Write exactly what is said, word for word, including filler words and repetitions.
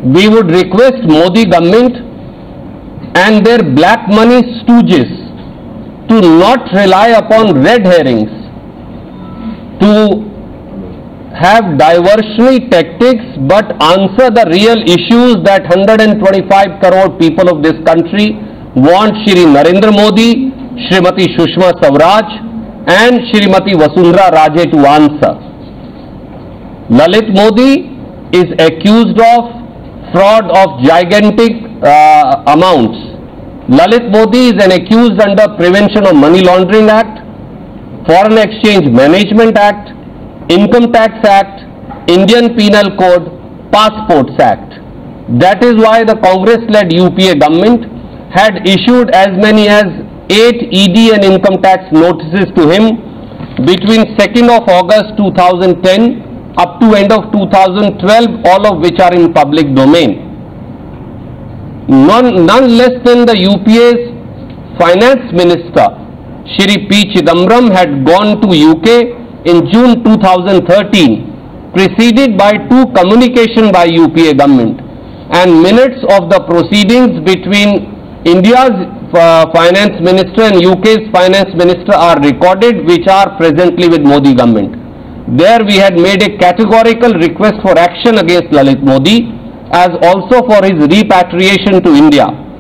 we would request Modi government and their black money stooges to not rely upon red herrings, to have diversionary tactics, but answer the real issues that one hundred twenty-five crore people of this country want Shri Narendra Modi, Shrimati Sushma Swaraj and Shrimati Vasundhara Raje to answer. Lalit Modi is accused of fraud of gigantic uh, amounts. Lalit Modi is an accused under Prevention of Money Laundering Act, Foreign Exchange Management Act, Income Tax Act, Indian Penal Code, Passports Act. That is why the Congress-led U P A government had issued as many as eight E D and income tax notices to him between second of August two thousand ten up to end of two thousand twelve, all of which are in public domain. None, none less than the U P A's Finance Minister, Shri P. Chidambaram, had gone to U K in June two thousand thirteen, preceded by two communications by U P A government, and minutes of the proceedings between India's uh, Finance Minister and U K's Finance Minister are recorded, which are presently with Modi government. There we had made a categorical request for action against Lalit Modi, as also for his repatriation to India.